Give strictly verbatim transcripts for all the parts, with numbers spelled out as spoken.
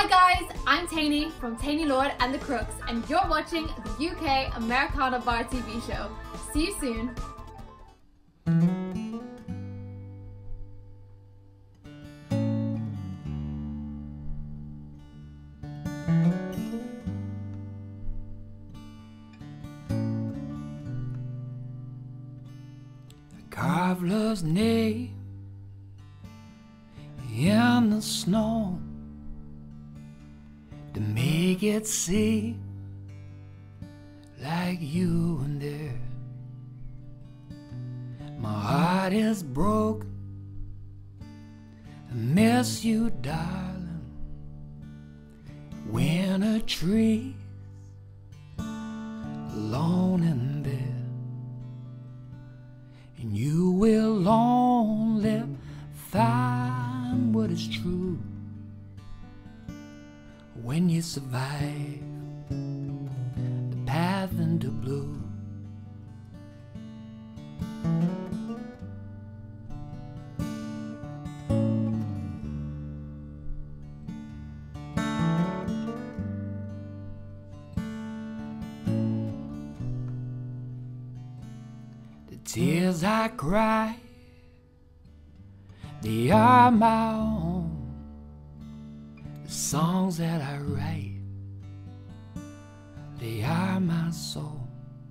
Hi guys, I'm Tainee from Tainee Lord and the Crooks, and you're watching the U K Americana Bar T V show. See you soon. Carve love's name in the snow to make it seem like you and there. My heart is broken, I miss you, darling. Winter trees alone in there, and you will only find what is true when you survive the path into blue. The tears I cry, they are my own. The songs that I write, they are my soul.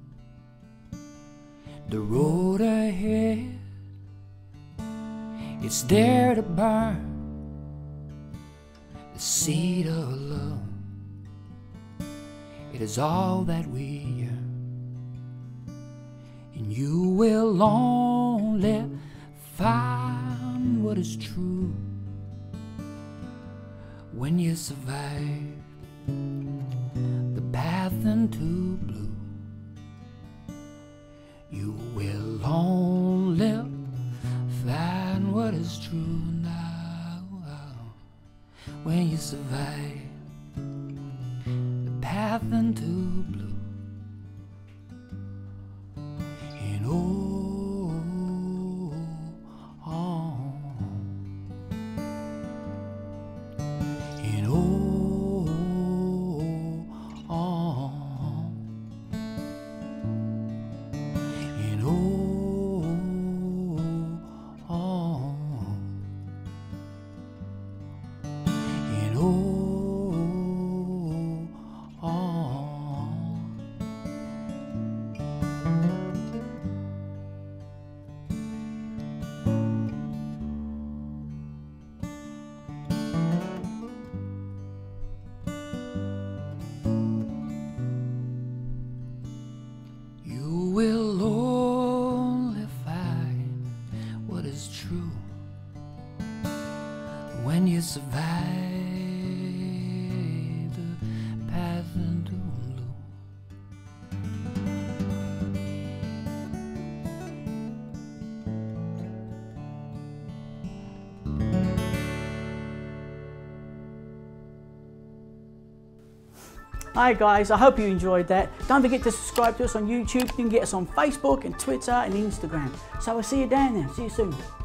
The road ahead, it's there to burn. The seed of love, it is all that we yearn. And you will only find what is true when you survive the path into blue. You will only find what is true now when you survive the path into blue. And oh, oh, and oh, oh, and oh, oh, and oh, oh. You will only find what is true when you survive the path into blue. Hi guys, I hope you enjoyed that. Don't forget to subscribe to us on YouTube. You can get us on Facebook and Twitter and Instagram. So I'll see you down there. See you soon.